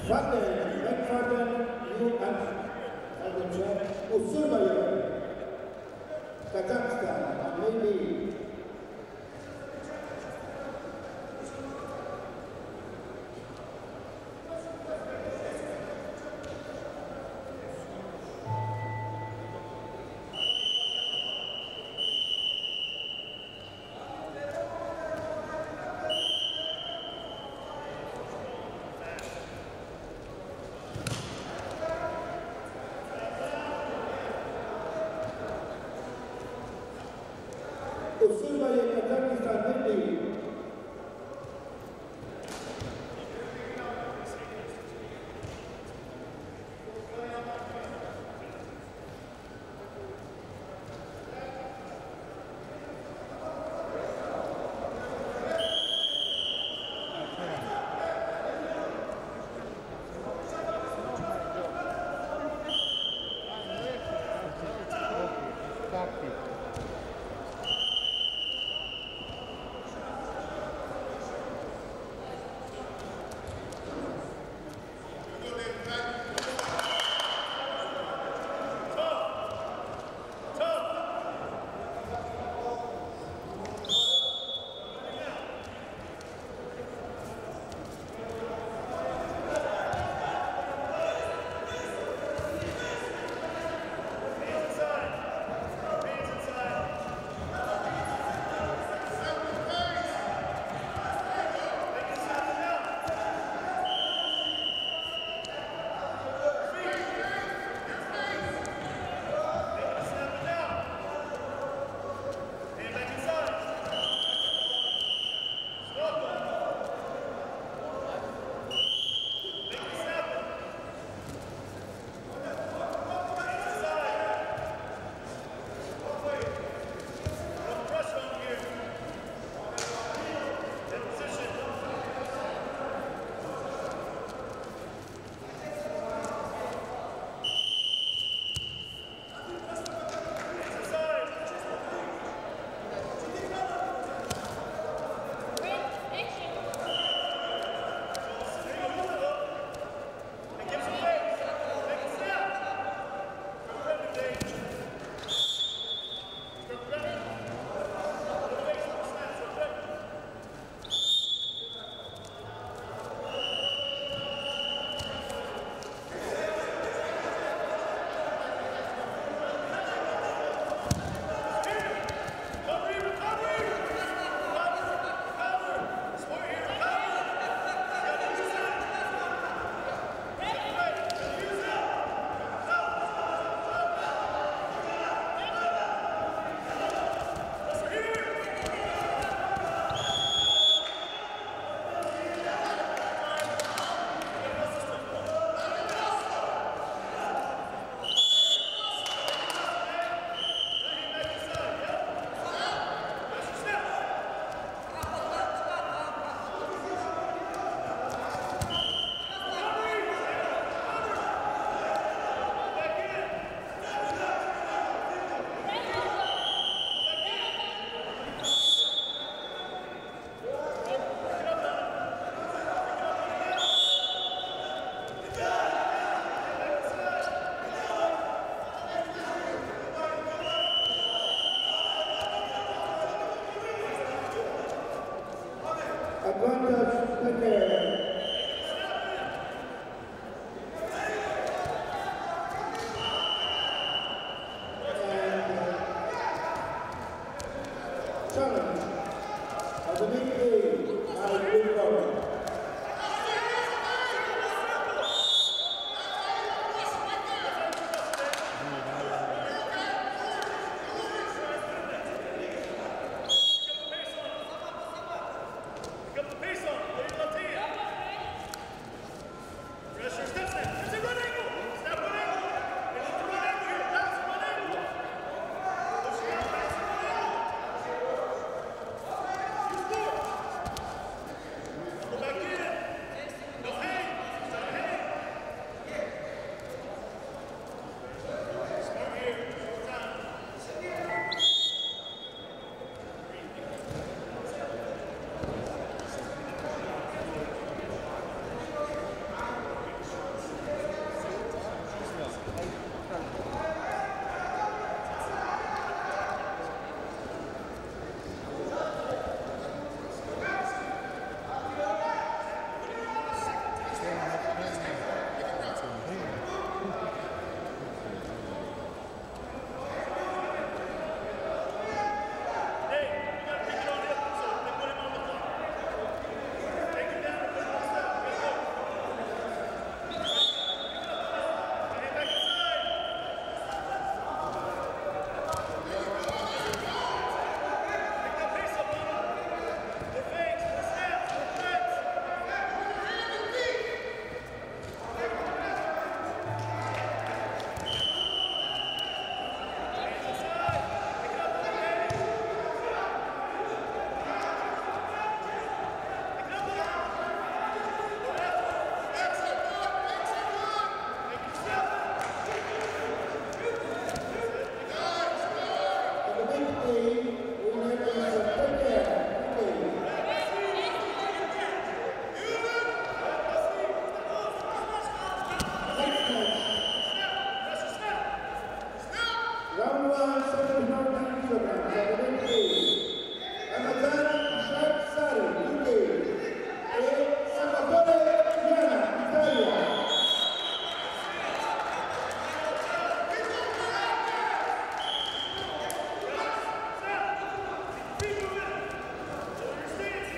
McFadden, New Adventure, Usurbayev, Kazakhstan, and maybe Usurbayev, Kazakhstan, maybe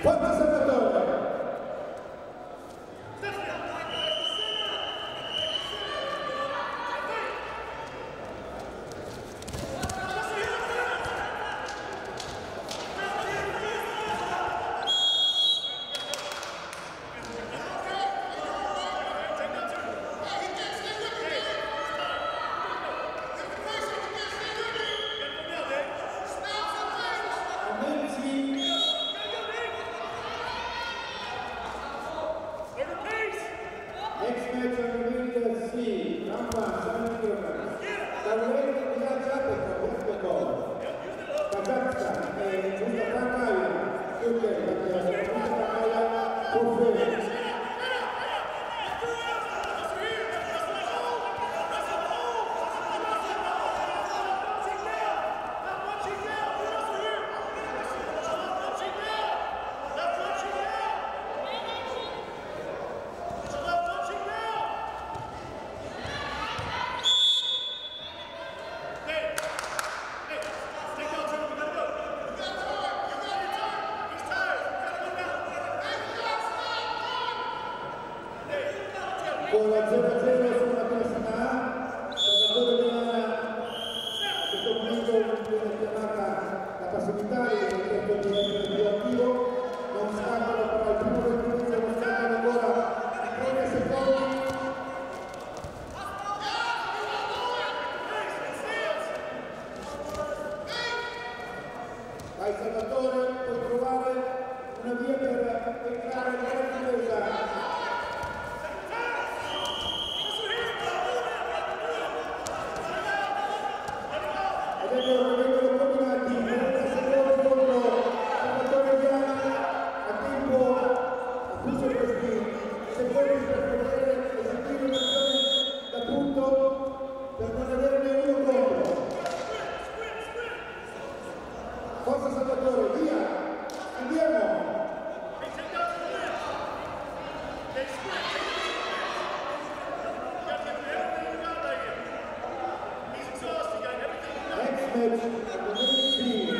Forza Salvatore! Next match on the video C, round 1, 7 kilograms. Gabriel Zapeta, Uzbekistan. Kazakhstan, Mustafa Kaya, Turkey, Mustafa Kaya, Turkey. Con la 0-0 sulla classe A, Salvatore Milana a questo momento viene chiamata la passività e il tempo di essere più attivo, non scappano però il primo recupero, non scappano ancora 30 secondi. Vai Salvatore, puoi trovare una via per entrare nella difesa. Vengono combinati 30 secondi contro Salvatore Milana, a tempo a chiuso questi secondi per poter eseguire un'azione da punto per non averne uno contro. Forza Salvatore, via! Andiamo! Match of the team.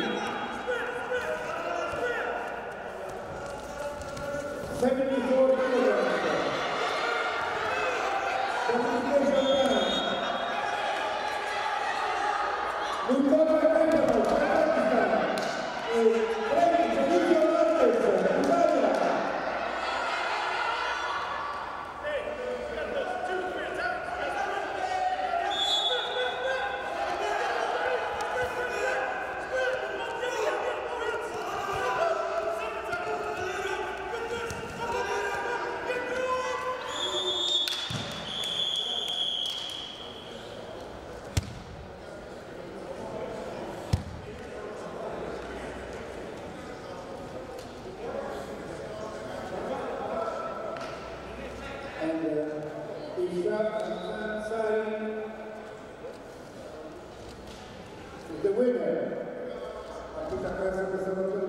74 kilograms. Qualification round. Mustafa Kaya, Kazakhstan. Felicio López, Italia. Ansari is the winner. Partita persa questa volta